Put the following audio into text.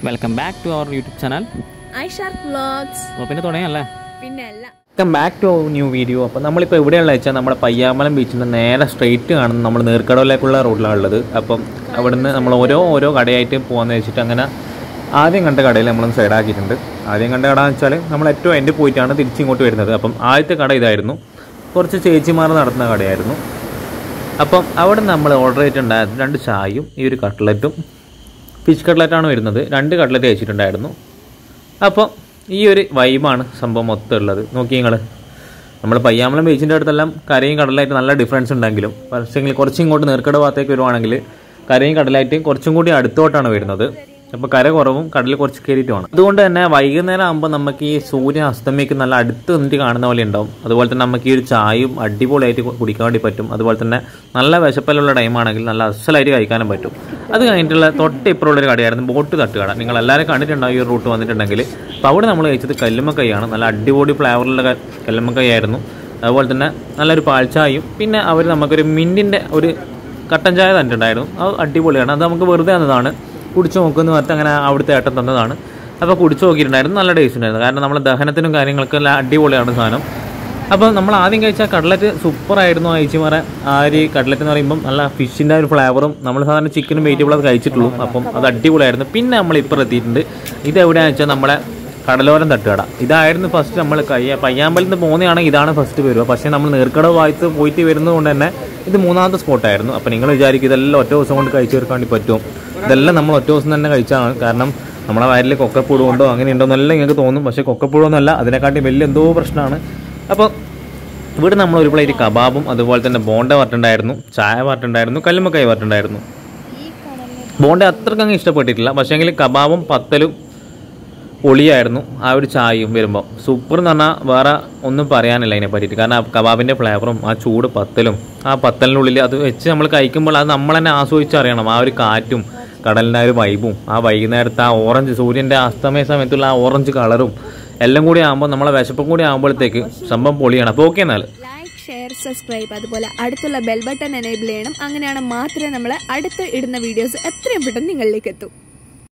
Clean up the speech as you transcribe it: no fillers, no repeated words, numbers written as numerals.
Welcome back to our YouTube channel. iShark Vlogs. പിന്നെ തുടങ്ങിയല്ലേ? പിന്നെയല്ല. Welcome back to our new video. അപ്പോൾ നമ്മളിപ്പോൾ എവിടെയുള്ള വെച്ചാൽ നമ്മുടെ പയ്യാമ്പലം ബീച്ചിൻ്റെ നേരെ സ്ട്രെയിറ്റ് കാണുന്ന നമ്മൾ നീർക്കടവിലേക്കുള്ള റോഡിലാണ് ഉള്ളത്. അപ്പം അവിടുന്ന് നമ്മൾ ഓരോ കടയായിട്ട് പോകാമെന്ന് വെച്ചിട്ട് അങ്ങനെ ആദ്യം കണ്ട കടയിൽ നമ്മളൊന്ന് സൈഡാക്കിയിട്ടുണ്ട്. ആദ്യം കണ്ട കട എന്ന് വെച്ചാൽ നമ്മൾ ഏറ്റവും എൻഡ് പോയിട്ടാണ് തിരിച്ചിങ്ങോട്ട് വരുന്നത്. അപ്പം ആദ്യത്തെ കട ഇതായിരുന്നു. കുറച്ച് ചേച്ചിമാർ നടത്തുന്ന കടയായിരുന്നു. അപ്പം അവിടെ നമ്മൾ ഓർഡർ ചെയ്തിട്ടുണ്ടായിരുന്നു 2 ചായയും ഈ ഒരു കട്ട്ലറ്റും. ഫിഷ് കട്ട്ലറ്റാണ് വരുന്നത്. 2 കട്ട്ലറ്റ് കഴിച്ചിട്ടുണ്ടായിരുന്നു. അപ്പോൾ ഈ ഒരു വൈബാണ് സംഭവം മൊത്തം ഉള്ളത്. നോക്കി നിങ്ങൾ, നമ്മൾ പയ്യാമ്പലം ബീച്ചിൻ്റെ അടുത്തെല്ലാം കരയും കടലായിട്ട് നല്ല ഡിഫറൻസ് ഉണ്ടെങ്കിലും പക്ഷേ കുറച്ചും ഇങ്ങോട്ട് നീർക്കട ഭാഗത്തേക്ക് വരുവാണെങ്കിൽ കരയും കടലായിട്ട് കുറച്ചും കൂടി അടുത്തോട്ടാണ് വരുന്നത്. അപ്പോൾ കര കുറവും കടൽ കുറച്ച് കയറിയിട്ടുമാണ്. അതുകൊണ്ട് തന്നെ വൈകുന്നേരം ആകുമ്പോൾ നമുക്ക് ഈ സൂര്യൻ അസ്തമയ്ക്ക് നല്ല അടുത്ത് നിന്നിട്ട് കാണുന്ന പോലെ ഉണ്ടാവും. അതുപോലെ തന്നെ നമുക്ക് ഈ ഒരു ചായയും അടിപൊളിയായിട്ട് കുടിക്കാൻ വേണ്ടി പറ്റും. അതുപോലെ തന്നെ നല്ല വിശപ്പലുള്ള ടൈമാണെങ്കിൽ നല്ല അസലായിട്ട് കഴിക്കാനും പറ്റും. അത് കഴിഞ്ഞിട്ടുള്ള തൊട്ട് ഇപ്പുറമുള്ളൊരു കടയായിരുന്നു ബോട്ട് തട്ടുകട. നിങ്ങൾ എല്ലാവരും കണ്ടിട്ടുണ്ടാവും ഈ റൂട്ട് വന്നിട്ടുണ്ടെങ്കിൽ. അപ്പോൾ അവിടെ നമ്മൾ കഴിച്ചത് കല്ലുമ്മക്കൈയാണ്. നല്ല അടിപൊളി ഫ്ലേവറുള്ള കല്ലുമ്മക്കൈയായിരുന്നു. അതുപോലെ തന്നെ നല്ലൊരു പാൽച്ചായയും പിന്നെ അവർ നമുക്കൊരു മിൻറ്റിൻ്റെ ഒരു കട്ടൻ ചായ തന്നിട്ടുണ്ടായിരുന്നു. അത് അടിപൊളിയാണ്. അത് നമുക്ക് വെറുതെ തന്നതാണ്. കുടിച്ച് നോക്കുമെന്ന് പറഞ്ഞിട്ട് അങ്ങനെ അവിടുത്തെ ഏട്ടൻ തന്നതാണ്. അപ്പോൾ കുടിച്ച് നോക്കിയിട്ടുണ്ടായിരുന്നു. നല്ല ടേസ്റ്റ് ഉണ്ടായിരുന്നു. കാരണം നമ്മുടെ ദഹനത്തിനും കാര്യങ്ങൾക്കെല്ലാം അടിപൊളിയാണ് സാധനം. അപ്പോൾ നമ്മൾ ആദ്യം കഴിച്ച കട്ട്ലറ്റ് സൂപ്പറായിരുന്നു. അയച്ചുമാരെ ആ ഒരു കട്ട്ലറ്റ് എന്ന് പറയുമ്പം നല്ല ഫിഷിൻ്റെ ഒരു ഫ്ലേവറും നമ്മൾ സാധാരണ ചിക്കനും വെജിറ്റബിളൊക്കെ കഴിച്ചിട്ടുള്ളൂ. അപ്പം അത് അടിപൊളിയായിരുന്നു. പിന്നെ നമ്മൾ ഇപ്പോൾ എത്തിയിട്ടുണ്ട്. ഇതെവിടെയാണെന്ന് വെച്ചാൽ നമ്മളെ കടലോരം തട്ടുകട. ഇതായിരുന്നു ഫസ്റ്റ് നമ്മൾ പയ്യാമ്പലത്തിൽ നിന്ന് പോകുന്നതാണെങ്കിൽ ഇതാണ് ഫസ്റ്റ് വരിക. പക്ഷേ നമ്മൾ നീർക്കട ഭാഗത്ത് പോയിട്ട് വരുന്നത് കൊണ്ട് തന്നെ ഇത് 3ാമത്തെ സ്പോട്ടായിരുന്നു. അപ്പോൾ നിങ്ങൾ വിചാരിക്കും ഇതെല്ലാം ഒറ്റ ദിവസം കൊണ്ട് കഴിച്ചു തീർക്കാൻ വേണ്ടി പറ്റും. ഇതെല്ലാം നമ്മൾ ഒറ്റ ദിവസം തന്നെ കഴിച്ചാണ്. കാരണം നമ്മളെ വയറിൽ കൊക്കപ്പുഴ ഉണ്ടോ അങ്ങനെ ഉണ്ടോ എന്നെല്ലാം നിങ്ങൾക്ക് തോന്നും. പക്ഷേ കൊക്കപ്പുഴൊന്നുമല്ല, അതിനെക്കാട്ടി വലിയ എന്തോ പ്രശ്നമാണ്. അപ്പോൾ ഇവിടെ നമ്മൾ ഒരു പ്ലേറ്റ് കബാബും അതുപോലെ തന്നെ ബോണ്ട വരട്ടുണ്ടായിരുന്നു, ചായ വരട്ടുണ്ടായിരുന്നു, കല്ലുമ്മക്കായ വരട്ടുണ്ടായിരുന്നു. ബോണ്ട അത്രയ്ക്ക് അങ്ങ് ഇഷ്ടപ്പെട്ടിട്ടില്ല. പക്ഷേങ്കിൽ കബാബും പത്തലും പൊളിയായിരുന്നു. ആ ഒരു ചായയും വരുമ്പോൾ സൂപ്പർ എന്ന് പറഞ്ഞാൽ വേറെ ഒന്നും പറയാനില്ല അതിനെ പറ്റിയിട്ട്. കാരണം ആ കബാബിൻ്റെ ഫ്ലേവറും ആ ചൂട് പത്തലും ആ പത്തലിനുള്ളിൽ അത് വെച്ച് നമ്മൾ കഴിക്കുമ്പോൾ അത് നമ്മൾ തന്നെ ആസ്വദിച്ചറിയണം. ആ ഒരു കാറ്റും കടലിൻ്റെ ആ ഒരു വൈബും ആ വൈകുന്നേരത്തെ ആ ഓറഞ്ച് സൂര്യൻ്റെ അസ്തമയ സമയത്തുള്ള ആ ഓറഞ്ച് കളറും എല്ലാം കൂടി ആകുമ്പോൾ നമ്മളെ വിശപ്പും കൂടി ആകുമ്പോഴത്തേക്ക് സംഭവം പൊളിയാണ്. അപ്പോൾ ഓക്കെ, എന്നാൽ ലൈക്ക്, ഷെയർ, സബ്സ്ക്രൈബ്, അതുപോലെ അടുത്തുള്ള ബെൽ ബട്ടൺ എനേബിൾ ചെയ്യണം. അങ്ങനെയാണ് മാത്രമേ നമ്മൾ അടുത്ത് ഇടുന്ന വീഡിയോസ് എത്രയും പെട്ടെന്ന് നിങ്ങളിലേക്ക് എത്തും.